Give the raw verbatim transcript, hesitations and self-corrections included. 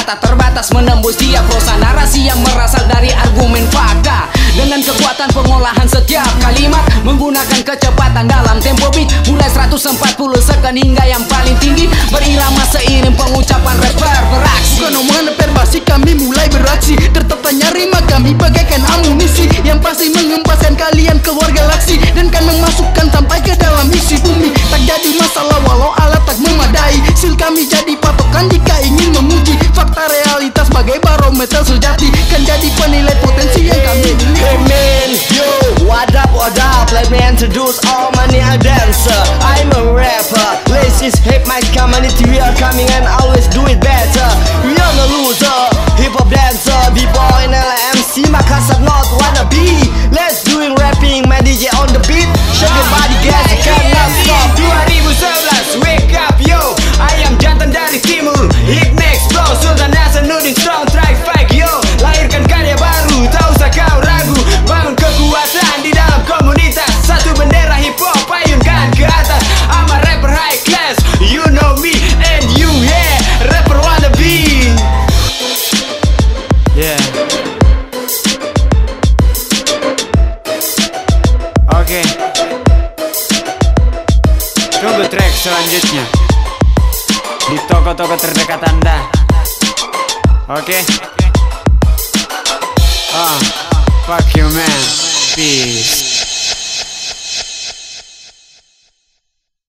tak terbatas menembus tiap prosa narasi yang berasal dari argumen fakta. Dengan kekuatan pengolahan setiap kalimat, menggunakan kecepatan dalam tempo beat mulai seratus empat puluh second hingga yang paling tinggi, berirama seiring pengucapan rapper beraksi. Bukan omongan perbasi, kami mulai beraksi. Tertata rima kami bagaikan amunisi yang pasti mengempaskan kalian keluar galaksi dan kan memasukkan sampai ke dalam isi bumi. Tak jadi masalah walau alat tak memadai, sil kami jadi patokan jika ingin menguji fakta realitas sebagai barometer sejati, kan jadi penilai potensi yang kami miliki. Hey man, yo, what up, what up? Let me introduce all money a dancer. I'm a rapper. Let's just hip my community. We are coming and always do it better. We are the loser, hip hop dancer, b-boy and L M C Makassar not wanna be. Let's doing rapping, my D J on the beat. Shake your body, guys, you cannot stop. dua ribu sebelas, wake up yo. I am jantan dari timur, hit next flow, Sultan Hasanuddin strong track fight yo. Lahirkan karya baru, tak usah kau ragu. Bangun kekuatan di dalam komunitas, satu bendera hip hop ayunkan ke atas. I'm a rapper high class, you know me and you yeah, rapper wannabe. Yeah. Oke, tunggu track selanjutnya di toko-toko terdekat Anda. Oke. Ah, fuck you man, peace.